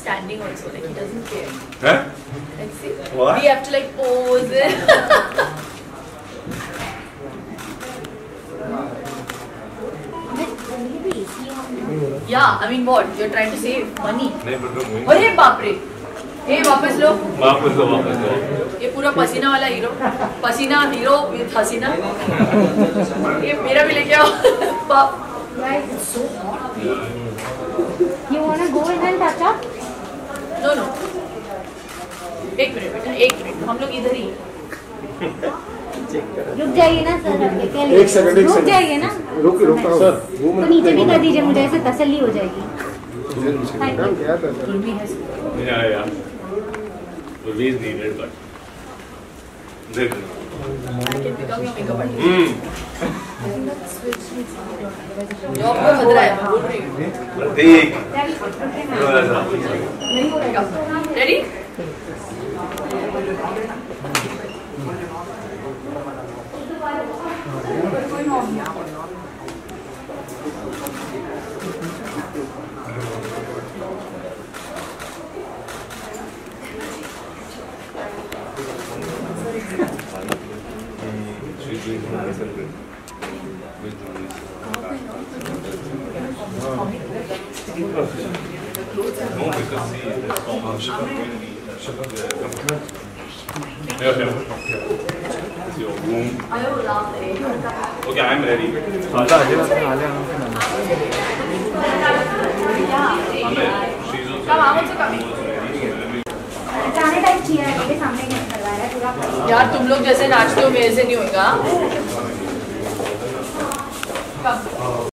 standing also, like he doesn't care. Huh? Like see, What? we have to like pose it. Yeah, I mean what? You're trying to save money. नहीं but no. अरे बाप रे, ये वापस लो. वापस लो. ये पूरा पसीना वाला हीरो, पसीना हीरो विद हसीना. ये मेरा भी लेके आओ. बाप. Guys, it's so hot. You wanna go in and touch up? No no. एक मिनट बेटा, एक मिनट. हम लोग इधर ही. रुक जाइए ना सर, क्या एक सेकंड रुक जाइए ना. रुक सर, तो नीचे भी कर दीजिए, मुझे ऐसे तसल्ली हो जाएगी. Kulbi has. Yeah. Kulbi is needed, but. I can become your makeup artist. Job को खतरा है, मैं बोल रही हूँ. देख. Ready? Okay, I'm ready. Come, I'm also coming. गाने टाइप चाहिए, मेरे सामने नहीं करवा रहा है पूरा. यार तुम लोग जैसे नाचते हो मेरे से नहीं होगा.